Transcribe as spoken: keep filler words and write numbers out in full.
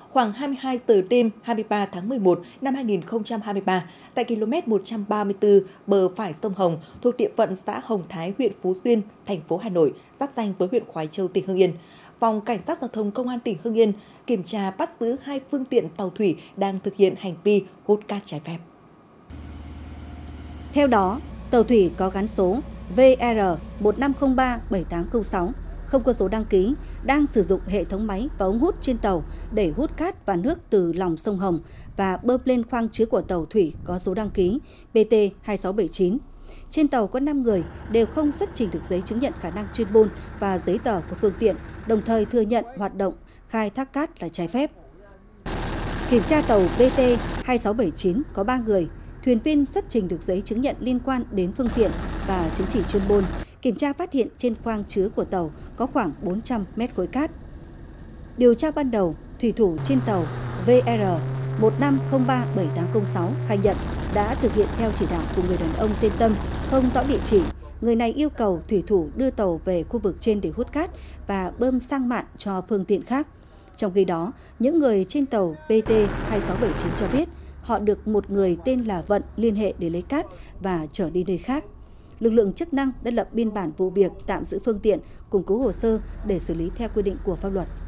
khoảng hai mươi hai giờ đêm hai mươi ba tháng mười một năm hai nghìn không trăm hai mươi ba, tại km một trăm ba mươi tư bờ phải sông Hồng thuộc địa phận xã Hồng Thái, huyện Phú Xuyên, thành phố Hà Nội, giáp ranh với huyện Khoái Châu, tỉnh Hưng Yên, Phòng Cảnh sát Giao thông Công an tỉnh Hưng Yên kiểm tra bắt giữ hai phương tiện tàu thủy đang thực hiện hành vi hút cát trái phép. Theo đó, tàu thủy có gắn số V R một năm không ba bảy tám không sáu, không có số đăng ký, đang sử dụng hệ thống máy và ống hút trên tàu để hút cát và nước từ lòng sông Hồng và bơm lên khoang chứa của tàu thủy có số đăng ký B T hai sáu bảy chín. Trên tàu có năm người đều không xuất trình được giấy chứng nhận khả năng chuyên môn và giấy tờ của phương tiện, đồng thời thừa nhận hoạt động khai thác cát là trái phép. Kiểm tra tàu B T hai sáu bảy chín có ba người, thuyền viên xuất trình được giấy chứng nhận liên quan đến phương tiện và chứng chỉ chuyên môn. Kiểm tra phát hiện trên khoang chứa của tàu có khoảng bốn trăm mét khối cát. Điều tra ban đầu, thủy thủ trên tàu V R một năm không ba bảy tám không sáu khai nhận đã thực hiện theo chỉ đạo của người đàn ông tên Tâm, không rõ địa chỉ. Người này yêu cầu thủy thủ đưa tàu về khu vực trên để hút cát và bơm sang mạn cho phương tiện khác. Trong khi đó, những người trên tàu B T hai sáu bảy chín cho biết họ được một người tên là Vận liên hệ để lấy cát và chở đi nơi khác. Lực lượng chức năng đã lập biên bản vụ việc, tạm giữ phương tiện, củng cố hồ sơ để xử lý theo quy định của pháp luật.